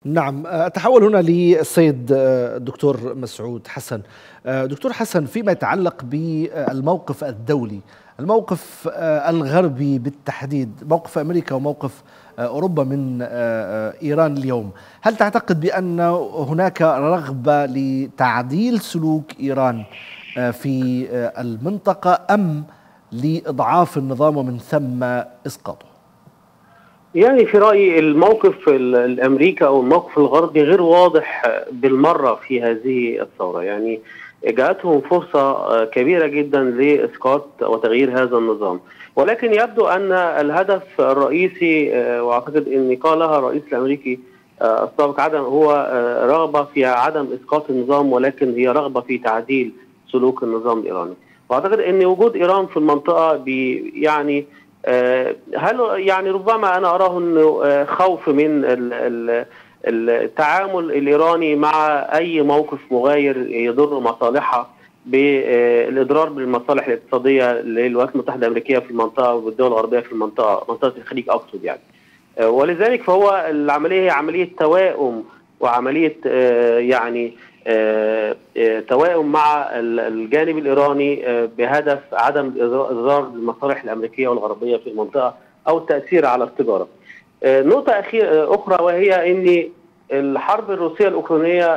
نعم، أتحول هنا للسيد الدكتور مسعود حسن. دكتور حسن، فيما يتعلق بالموقف الدولي، الموقف الغربي بالتحديد، موقف أمريكا وموقف أوروبا من إيران اليوم، هل تعتقد بأن هناك رغبة لتعديل سلوك إيران في المنطقة أم لإضعاف النظام ومن ثم إسقاطه؟ يعني في رأيي الموقف الأمريكي أو الموقف الغربي غير واضح بالمرة في هذه الثورة. يعني جاءتهم فرصة كبيرة جدا لإسقاط وتغيير هذا النظام، ولكن يبدو أن الهدف الرئيسي، وأعتقد أن قالها الرئيس الأمريكي السابق، عدم هو رغبة في عدم إسقاط النظام، ولكن هي رغبة في تعديل سلوك النظام الإيراني. وأعتقد أن وجود إيران في المنطقة يعني هل يعني ربما أنا أراه أنه خوف من التعامل الإيراني مع أي موقف مغاير يضر مصالحها بالإضرار بالمصالح الاقتصادية للولايات المتحدة الأمريكية في المنطقة والدول الغربية في منطقة الخليج أقصد يعني. ولذلك فهو العملية هي عملية توائم وعملية يعني توائم مع الجانب الإيراني بهدف عدم إضرار بالمصالح الأمريكية والغربية في المنطقة أو التأثير على التجارة. نقطة أخرى وهي أن الحرب الروسية الأوكرانية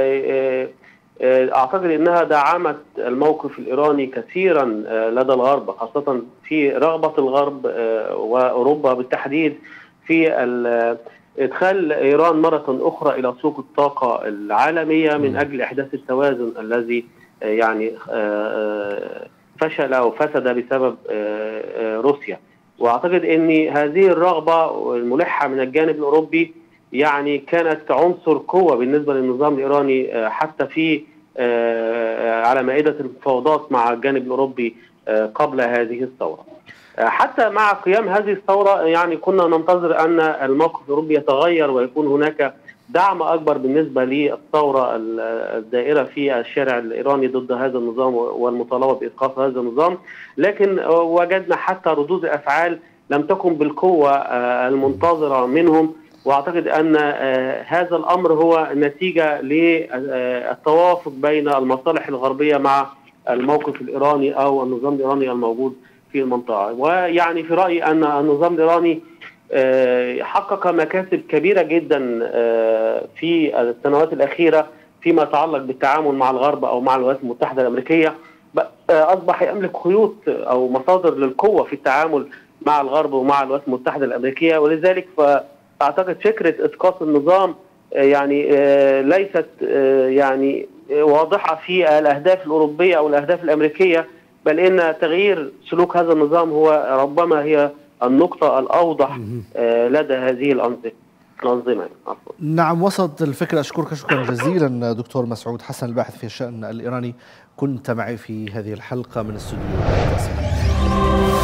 أعتقد أنها دعمت الموقف الإيراني كثيرا لدى الغرب، خاصة في رغبة الغرب وأوروبا بالتحديد في إدخال إيران مرة أخرى إلى سوق الطاقة العالمية من أجل إحداث التوازن الذي يعني فشل أو فسد بسبب روسيا. وأعتقد أن هذه الرغبة الملحة من الجانب الأوروبي يعني كانت عنصر قوة بالنسبة للنظام الإيراني، حتى في على مائدة المفاوضات مع الجانب الأوروبي قبل هذه الثورة. حتى مع قيام هذه الثورة يعني كنا ننتظر أن الموقف الأوروبي يتغير ويكون هناك دعم أكبر بالنسبة للثورة الدائرة في الشارع الإيراني ضد هذا النظام والمطالبة بإسقاط هذا النظام، لكن وجدنا حتى ردود أفعال لم تكن بالقوة المنتظرة منهم. وأعتقد أن هذا الأمر هو نتيجة للتوافق بين المصالح الغربية مع الموقف الإيراني أو النظام الإيراني الموجود في المنطقة. ويعني في رأيي أن النظام الإيراني حقق مكاسب كبيرة جدا في السنوات الأخيرة فيما يتعلق بالتعامل مع الغرب أو مع الولايات المتحدة الأمريكية. أصبح يملك خيوط أو مصادر للقوة في التعامل مع الغرب ومع الولايات المتحدة الأمريكية، ولذلك فأعتقد فكرة إسقاط النظام يعني ليست يعني واضحة في الأهداف الأوروبية أو الأهداف الأمريكية، بل إن تغيير سلوك هذا النظام هو ربما هي النقطة الأوضح لدى هذه الأنظمة. نعم، وصلت الفكرة. أشكرك شكرا جزيلا دكتور مسعود حسن، الباحث في الشأن الإيراني، كنت معي في هذه الحلقة من استوديو.